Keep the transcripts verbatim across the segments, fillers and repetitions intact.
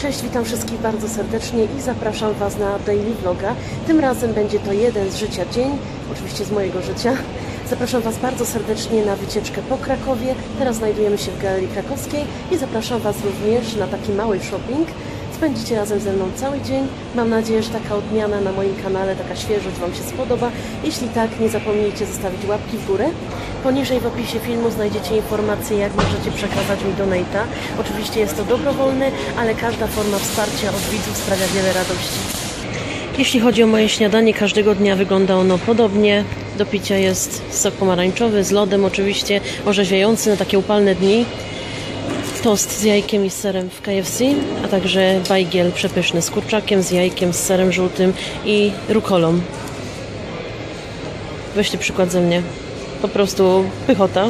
Cześć, witam wszystkich bardzo serdecznie i zapraszam Was na daily vloga. Tym razem będzie to jeden z życia dzień, oczywiście z mojego życia. Zapraszam Was bardzo serdecznie na wycieczkę po Krakowie. Teraz znajdujemy się w Galerii Krakowskiej i zapraszam Was również na taki mały shopping. Spędzicie razem ze mną cały dzień. Mam nadzieję, że taka odmiana na moim kanale, taka świeżość Wam się spodoba. Jeśli tak, nie zapomnijcie zostawić łapki w górę. Poniżej w opisie filmu znajdziecie informacje, jak możecie przekazać mi donate'a. Oczywiście jest to dobrowolny, ale każda forma wsparcia od widzów sprawia wiele radości. Jeśli chodzi o moje śniadanie, każdego dnia wygląda ono podobnie. Do picia jest sok pomarańczowy z lodem oczywiście, orzeźwiający na takie upalne dni. Tost z jajkiem i z serem w K F C, a także bajgiel przepyszny z kurczakiem, z jajkiem, z serem żółtym i rukolą. Weźcie przykład ze mnie. Po prostu pychota.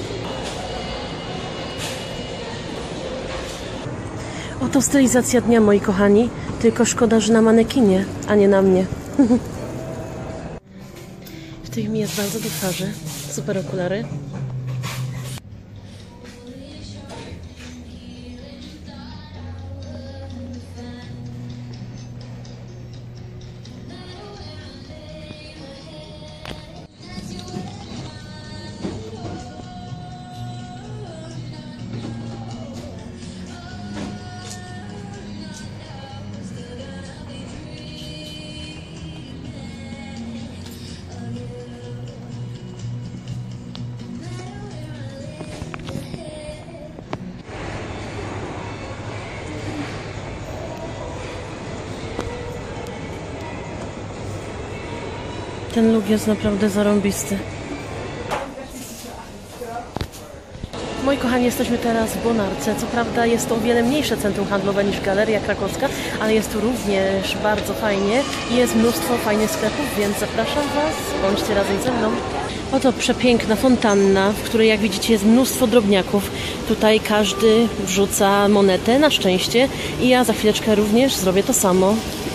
Oto stylizacja dnia, moi kochani. Tylko szkoda, że na manekinie, a nie na mnie. W tych mi jest bardzo do twarzy. Super okulary. Ten look jest naprawdę zarąbisty. Moi kochani, jesteśmy teraz w Bonarce. Co prawda jest to o wiele mniejsze centrum handlowe niż Galeria Krakowska, ale jest tu również bardzo fajnie i jest mnóstwo fajnych sklepów, więc zapraszam Was, bądźcie razem ze mną. Oto przepiękna fontanna, w której jak widzicie jest mnóstwo drobniaków. Tutaj każdy wrzuca monetę na szczęście i ja za chwileczkę również zrobię to samo.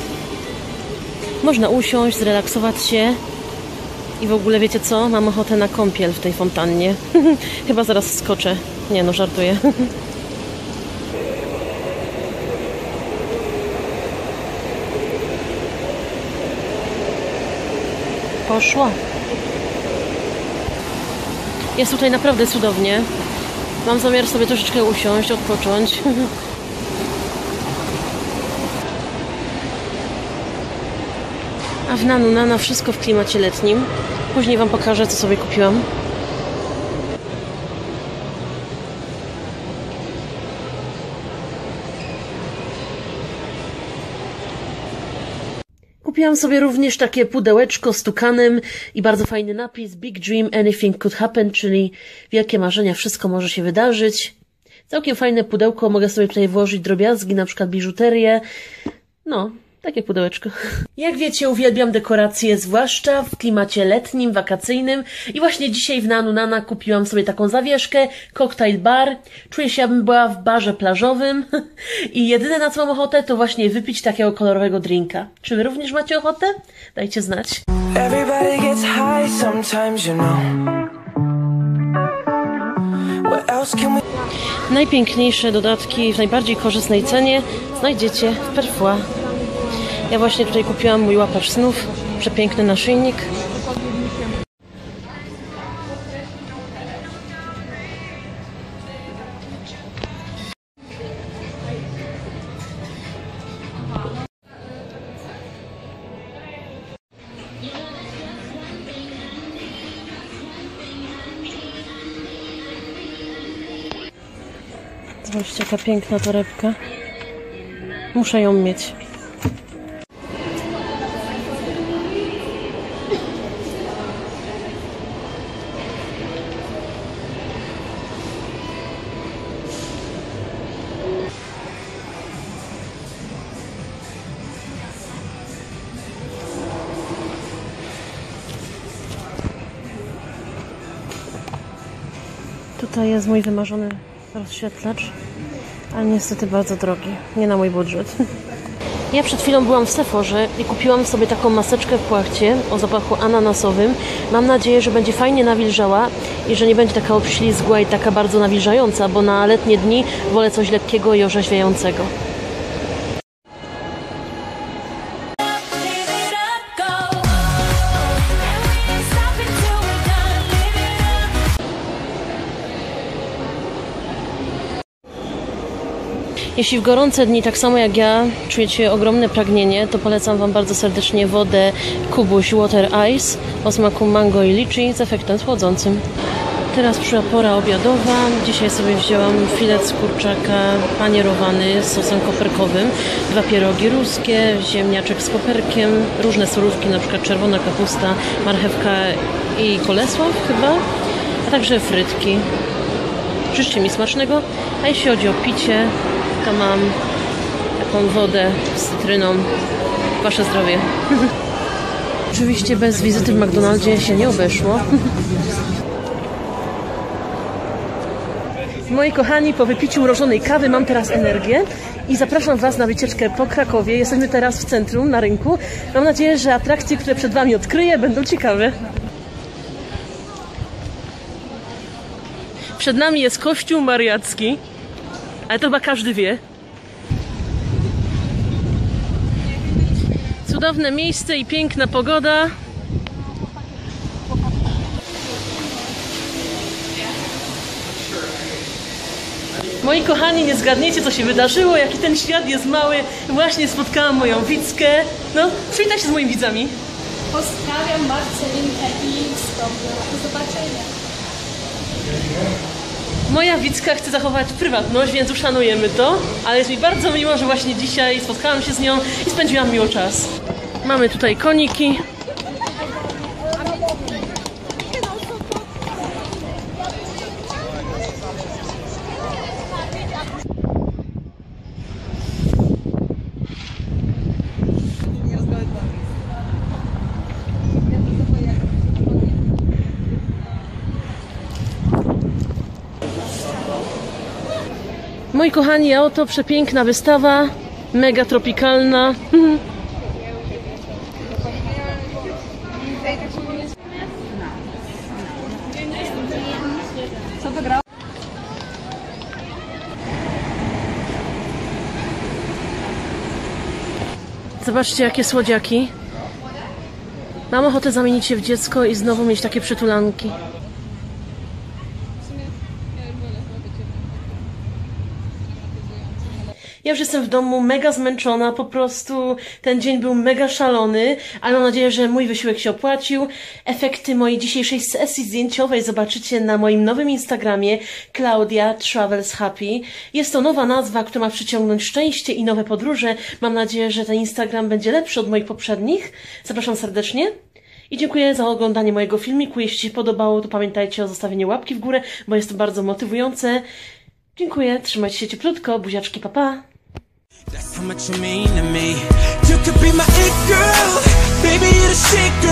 Można usiąść, zrelaksować się i w ogóle wiecie co? Mam ochotę na kąpiel w tej fontannie. Chyba zaraz skoczę. Nie no, żartuję. Poszło. Jest tutaj naprawdę cudownie. Mam zamiar sobie troszeczkę usiąść, odpocząć. A w Nanu Nana wszystko w klimacie letnim. Później Wam pokażę, co sobie kupiłam. Kupiłam sobie również takie pudełeczko z tukanem i bardzo fajny napis Big Dream Anything Could Happen, czyli wielkie marzenia, wszystko może się wydarzyć. Całkiem fajne pudełko, mogę sobie tutaj włożyć drobiazgi, na przykład biżuterię. No, takie pudełeczko. Jak wiecie, uwielbiam dekoracje, zwłaszcza w klimacie letnim, wakacyjnym. I właśnie dzisiaj w Nanu Nana kupiłam sobie taką zawieszkę, cocktail bar. Czuję się, jakbym była w barze plażowym. I jedyne, na co mam ochotę, to właśnie wypić takiego kolorowego drinka. Czy Wy również macie ochotę? Dajcie znać. Everybody gets high sometimes, you know. What else can we... Najpiękniejsze dodatki w najbardziej korzystnej cenie znajdziecie w Perfua. Ja właśnie tutaj kupiłam mój łapacz snów, przepiękny naszyjnik. Zobaczcie, jaka piękna torebka. Muszę ją mieć. Tutaj jest mój wymarzony rozświetlacz, ale niestety bardzo drogi, nie na mój budżet. Ja przed chwilą byłam w Sephorze i kupiłam sobie taką maseczkę w płachcie o zapachu ananasowym. Mam nadzieję, że będzie fajnie nawilżała i że nie będzie taka obślizgła i taka bardzo nawilżająca, bo na letnie dni wolę coś lekkiego i orzeźwiającego. Jeśli w gorące dni, tak samo jak ja, czujecie ogromne pragnienie, to polecam Wam bardzo serdecznie wodę Kubuś Water Ice o smaku mango i liczy z efektem chłodzącym. Teraz przyszła pora obiadowa. Dzisiaj sobie wzięłam filet z kurczaka panierowany z sosem koperkowym, dwa pierogi ruskie, ziemniaczek z koperkiem, różne surówki, na przykład czerwona kapusta, marchewka i kolesław chyba, a także frytki. Życzcie mi smacznego, a jeśli chodzi o picie, to mam taką wodę z cytryną. Wasze zdrowie. Oczywiście bez wizyty w McDonaldzie się nie obeszło. Moi kochani, po wypiciu mrożonej kawy mam teraz energię i zapraszam Was na wycieczkę po Krakowie. Jesteśmy teraz w centrum, na rynku. Mam nadzieję, że atrakcje, które przed Wami odkryję, będą ciekawe. Przed nami jest kościół mariacki, ale to chyba każdy wie. Cudowne miejsce i piękna pogoda. Moi kochani, nie zgadniecie, co się wydarzyło, jaki ten świat jest mały. Właśnie spotkałam moją Wickę. No, przywitaj się z moimi widzami. Pozdrawiam Marcelinkę i stop. Do zobaczenia. Moja Wicka chce zachować prywatność, więc uszanujemy to. Ale jest mi bardzo miło, że właśnie dzisiaj spotkałam się z nią i spędziłam miło czas. Mamy tutaj koniki. Moi kochani, a oto przepiękna wystawa, mega tropikalna. Zobaczcie, jakie słodziaki. Mam ochotę zamienić się w dziecko i znowu mieć takie przytulanki. Ja już jestem w domu mega zmęczona, po prostu ten dzień był mega szalony, ale mam nadzieję, że mój wysiłek się opłacił. Efekty mojej dzisiejszej sesji zdjęciowej zobaczycie na moim nowym Instagramie Claudia Travels Happy. Jest to nowa nazwa, która ma przyciągnąć szczęście i nowe podróże. Mam nadzieję, że ten Instagram będzie lepszy od moich poprzednich. Zapraszam serdecznie. I dziękuję za oglądanie mojego filmiku. Jeśli się podobało, to pamiętajcie o zostawieniu łapki w górę, bo jest to bardzo motywujące. Dziękuję, trzymajcie się cieplutko, buziaczki, pa pa! That's how much you mean to me. You could be my it girl, baby, you're the shit